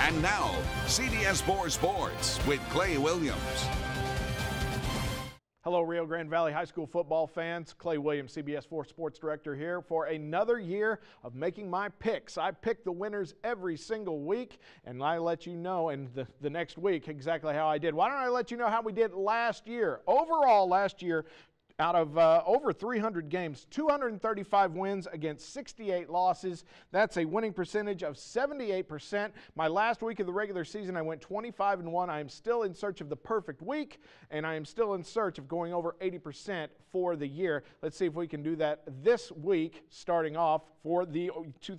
And now, CBS 4 Sports with Clay Williams. Hello, Rio Grande Valley High School football fans. Clay Williams, CBS 4 Sports Director here for another year of making my picks. I pick the winners every single week, and I let you know in the next week exactly how I did. Why don't I let you know how we did last year? Overall, last year, out of over 300 games, 235 wins against 68 losses. That's a winning percentage of 78%. My last week of the regular season, I went 25-1. I am still in search of the perfect week, and I am still in search of going over 80% for the year. Let's see if we can do that this week, starting off for the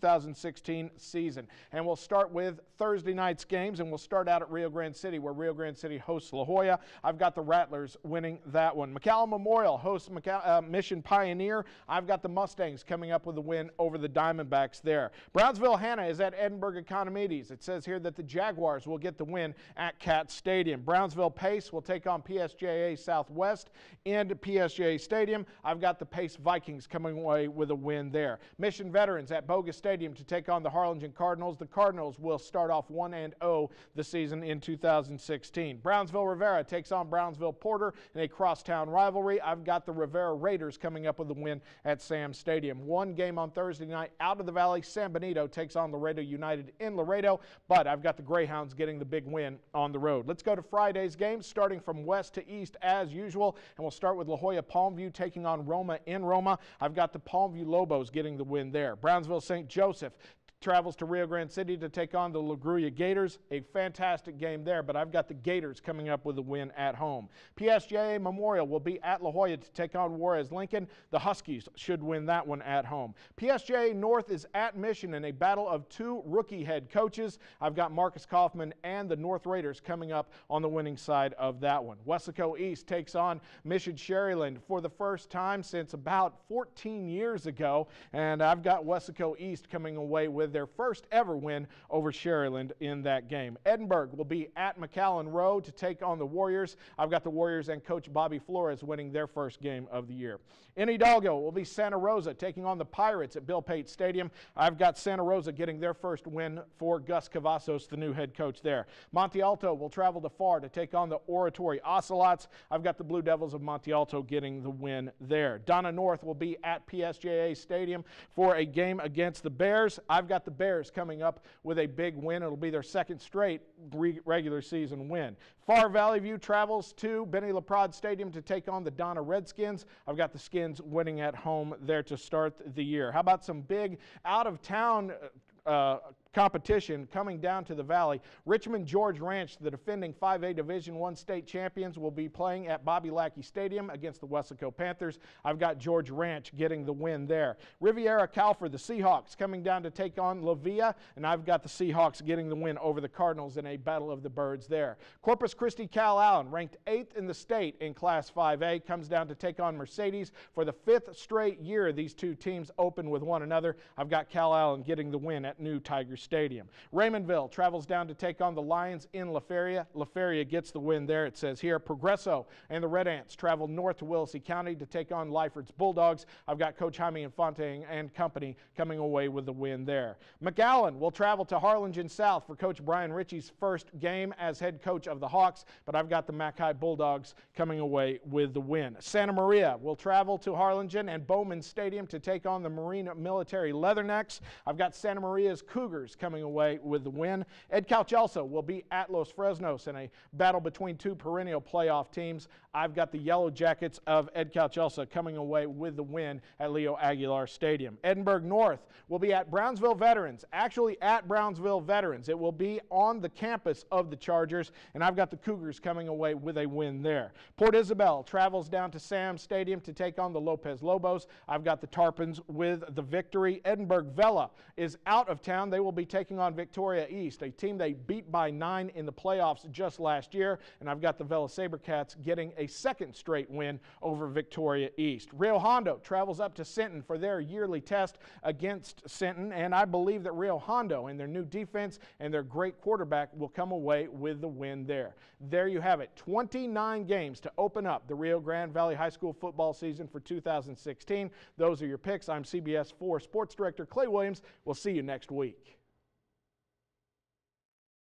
2016 season. And we'll start with Thursday night's games, and we'll start out at Rio Grande City, where Rio Grande City hosts La Jolla. I've got the Rattlers winning that one. McAllen Memorial hosts Mission Pioneer. I've got the Mustangs coming up with a win over the Diamondbacks there. Brownsville Hanna is at Edinburgh Economides. It says here that the Jaguars will get the win at Cat Stadium. Brownsville Pace will take on PSJA Southwest in PSJA Stadium. I've got the Pace Vikings coming away with a win there. Mission Veterans at Bogus Stadium to take on the Harlingen Cardinals. The Cardinals will start off 1-0 the season in 2016. Brownsville Rivera takes on Brownsville Porter in a crosstown rivalry. I've got the Rivera Raiders coming up with a win at Sam Stadium. One game on Thursday night out of the Valley. San Benito takes on Laredo United in Laredo, but I've got the Greyhounds getting the big win on the road. Let's go to Friday's games, starting from west to east as usual, and we'll start with La Jolla Palmview taking on Roma in Roma. I've got the Palmview Lobos getting the win there. Brownsville St. Joseph travels to Rio Grande City to take on the La Grulla Gators. A fantastic game there, but I've got the Gators coming up with a win at home. PSJA Memorial will be at La Jolla to take on Juarez Lincoln. The Huskies should win that one at home. PSJA North is at Mission in a battle of two rookie head coaches. I've got Marcus Kaufman and the North Raiders coming up on the winning side of that one. Weslaco East takes on Mission Sharyland for the first time since about 14 years ago, and I've got Weslaco East coming away with their first ever win over Sharyland in that game. Edinburgh will be at McAllen Road to take on the Warriors. I've got the Warriors and Coach Bobby Flores winning their first game of the year. In Hidalgo will be Santa Rosa taking on the Pirates at Bill Pate Stadium. I've got Santa Rosa getting their first win for Gus Cavazos, the new head coach there. Monte Alto will travel to FAR to take on the Oratory Ocelots. I've got the Blue Devils of Monte Alto getting the win there. Donna North will be at PSJA Stadium for a game against the Bears. I've got the Bears coming up with a big win. It'll be their second straight regular season win. FAR Valley View travels to Benny LaPrade Stadium to take on the Donna Redskins. I've got the Skins winning at home there to start the year. How about some big out-of-town competition coming down to the Valley? Richmond George Ranch, the defending 5A Division I state champions, will be playing at Bobby Lackey Stadium against the Weslaco Panthers. I've got George Ranch getting the win there. Riviera Calford, the Seahawks, coming down to take on La Villa, and I've got the Seahawks getting the win over the Cardinals in a battle of the birds there. Corpus Christi Cal Allen, ranked 8th in the state in Class 5A, comes down to take on Mercedes for the 5th straight year. These two teams open with one another. I've got Cal Allen getting the win at New Tiger Stadium. Raymondville travels down to take on the Lions in La Feria. La Feria gets the win there, it says here. Progresso and the Red Ants travel north to Willacy County to take on Lyford's Bulldogs. I've got Coach Jaime Infante and company coming away with the win there. McAllen will travel to Harlingen South for Coach Brian Ritchie's first game as head coach of the Hawks, but I've got the Mac High Bulldogs coming away with the win. Santa Maria will travel to Harlingen and Bowman Stadium to take on the Marine Military Leathernecks. I've got Santa Maria's Cougars coming away with the win. Ed Calchelso will be at Los Fresnos in a battle between two perennial playoff teams. I've got the Yellow Jackets of Ed Calchelso coming away with the win at Leo Aguilar Stadium. Edinburgh North will be at Brownsville Veterans, actually at Brownsville Veterans. It will be on the campus of the Chargers, and I've got the Cougars coming away with a win there. Port Isabel travels down to Sam Stadium to take on the Lopez Lobos. I've got the Tarpons with the victory. Edinburgh Vela is out of town. They will be taking on Victoria East, a team they beat by 9 in the playoffs just last year, and I've got the Vela Sabercats getting a second straight win over Victoria East. Rio Hondo travels up to Sinton for their yearly test against Sinton, and I believe that Rio Hondo and their new defense and their great quarterback will come away with the win there. There you have it, 29 games to open up the Rio Grande Valley High School football season for 2016. Those are your picks. I'm CBS 4 Sports Director Clay Williams. We'll see you next week.